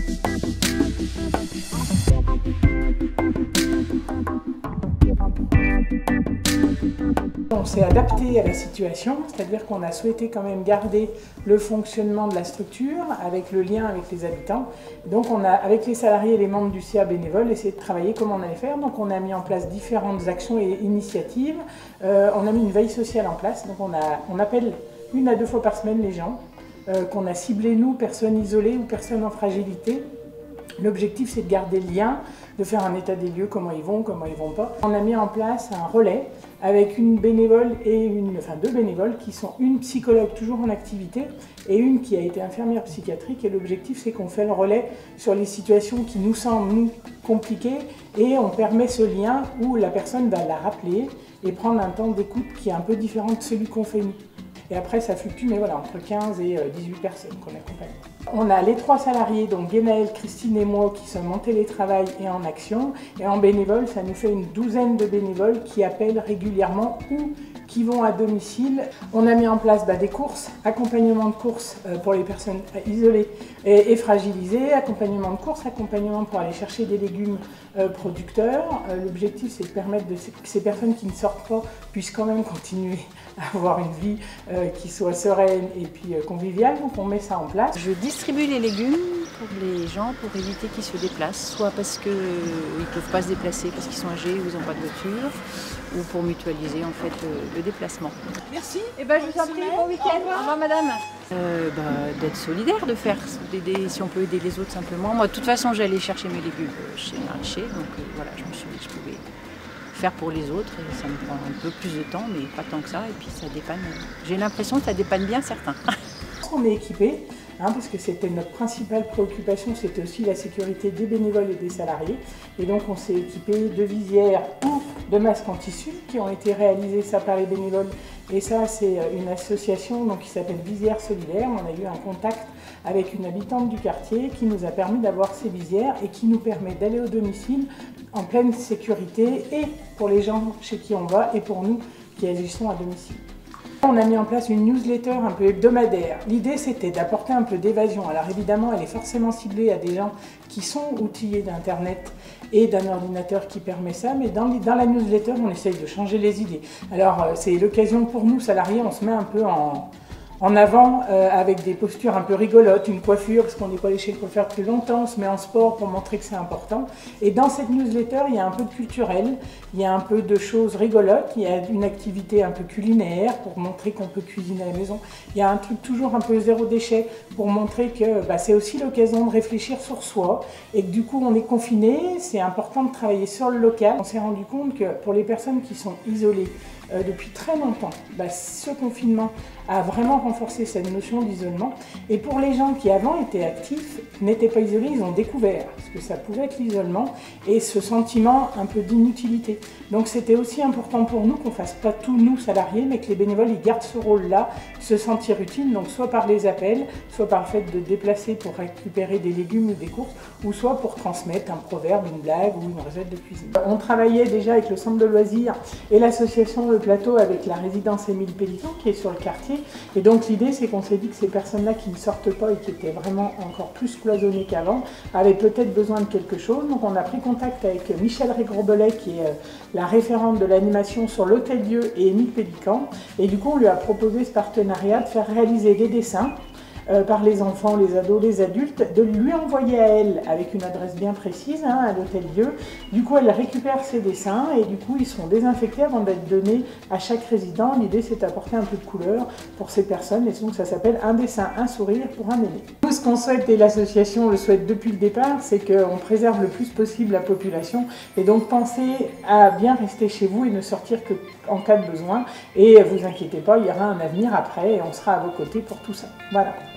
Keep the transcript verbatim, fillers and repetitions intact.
On s'est adapté à la situation, c'est-à-dire qu'on a souhaité quand même garder le fonctionnement de la structure avec le lien avec les habitants. Donc on a, avec les salariés et les membres du C A bénévoles, essayé de travailler comment on allait faire. Donc on a mis en place différentes actions et initiatives. Euh, on a mis une veille sociale en place. Donc on, a, on appelle une à deux fois par semaine les gens, euh, qu'on a ciblés nous, personnes isolées ou personnes en fragilité. L'objectif, c'est de garder le lien, de faire un état des lieux, comment ils vont, comment ils vont pas. On a mis en place un relais avec une bénévole et une, enfin deux bénévoles qui sont une psychologue toujours en activité et une qui a été infirmière psychiatrique. Et l'objectif, c'est qu'on fait le relais sur les situations qui nous semblent, nous, compliquées, et on permet ce lien où la personne va la rappeler et prendre un temps d'écoute qui est un peu différent de celui qu'on fait nous. Et après, ça fluctue, mais voilà, entre quinze et dix-huit personnes qu'on accompagne. On a les trois salariés, donc Guénaël, Christine et moi, qui sommes en télétravail et en action. Et en bénévole, ça nous fait une douzaine de bénévoles qui appellent régulièrement ou qui vont à domicile. On a mis en place bah, des courses, accompagnement de courses euh, pour les personnes isolées et, et fragilisées, accompagnement de courses, accompagnement pour aller chercher des légumes euh, producteurs. Euh, L'objectif, c'est de permettre de, que ces personnes qui ne sortent pas puissent quand même continuer à avoir une vie euh, qui soit sereine et puis euh, conviviale. Donc on met ça en place. Je distribue les légumes pour les gens pour éviter qu'ils se déplacent, soit parce qu'ils ne peuvent pas se déplacer parce qu'ils sont âgés ou ils n'ont pas de voiture, ou pour mutualiser en fait le, le déplacement. Merci. Et ben, je vous en prie, bon week-end. Au revoir madame. Euh, bah, d'être solidaire, de faire, d'aider, si on peut aider les autres simplement. Moi de toute façon j'allais chercher mes légumes chez Maraîcher, donc euh, voilà, je me suis dit que je pouvais faire pour les autres et ça me prend un peu plus de temps, mais pas tant que ça, et puis ça dépanne. J'ai l'impression que ça dépanne bien certains. On est équipé. Hein, parce que c'était notre principale préoccupation, c'était aussi la sécurité des bénévoles et des salariés. Et donc on s'est équipé de visières ou de masques en tissu qui ont été réalisés ça par les bénévoles. Et ça, c'est une association donc, qui s'appelle Visières Solidaires. On a eu un contact avec une habitante du quartier qui nous a permis d'avoir ces visières et qui nous permet d'aller au domicile en pleine sécurité et pour les gens chez qui on va et pour nous qui agissons à domicile. On a mis en place une newsletter un peu hebdomadaire. L'idée, c'était d'apporter un peu d'évasion. Alors évidemment, elle est forcément ciblée à des gens qui sont outillés d'Internet et d'un ordinateur qui permet ça, mais dans, dans la newsletter, on essaye de changer les idées. Alors c'est l'occasion pour nous, salariés, on se met un peu en... en avant euh, avec des postures un peu rigolotes, une coiffure parce qu'on n'est pas allé chez le coiffeur depuis longtemps, on se met en sport pour montrer que c'est important. Et dans cette newsletter, il y a un peu de culturel, il y a un peu de choses rigolotes, il y a une activité un peu culinaire pour montrer qu'on peut cuisiner à la maison. Il y a un truc toujours un peu zéro déchet pour montrer que bah, c'est aussi l'occasion de réfléchir sur soi et que du coup on est confiné, c'est important de travailler sur le local. On s'est rendu compte que pour les personnes qui sont isolées euh, depuis très longtemps, bah, ce confinement a vraiment renforcé cette notion d'isolement. Et pour les gens qui avant étaient actifs, n'étaient pas isolés, ils ont découvert ce que ça pouvait être l'isolement et ce sentiment un peu d'inutilité. Donc c'était aussi important pour nous qu'on ne fasse pas tout nous salariés, mais que les bénévoles ils gardent ce rôle-là, se sentir utile, donc soit par les appels, soit par le fait de déplacer pour récupérer des légumes ou des courses, ou soit pour transmettre un proverbe, une blague ou une recette de cuisine. On travaillait déjà avec le centre de loisirs et l'association Le Plateau avec la résidence Émile Pélican qui est sur le quartier. Et donc l'idée, c'est qu'on s'est dit que ces personnes-là qui ne sortent pas et qui étaient vraiment encore plus cloisonnées qu'avant, avaient peut-être besoin de quelque chose. Donc on a pris contact avec Michel Régorbelet, qui est la référente de l'animation sur l'Hôtel-Dieu et Émile Pélican. Et du coup, on lui a proposé ce partenariat de faire réaliser des dessins Euh, par les enfants, les ados, les adultes, de lui envoyer à elle avec une adresse bien précise hein, à l'Hôtel-Dieu. Du coup, elle récupère ses dessins et du coup, ils seront désinfectés avant d'être donnés à chaque résident. L'idée, c'est d'apporter un peu de couleur pour ces personnes et donc ça s'appelle Un dessin, un sourire pour un aîné. Nous, ce qu'on souhaite et l'association le souhaite depuis le départ, c'est qu'on préserve le plus possible la population et donc pensez à bien rester chez vous et ne sortir qu'en cas de besoin. Et vous inquiétez pas, il y aura un avenir après et on sera à vos côtés pour tout ça. Voilà.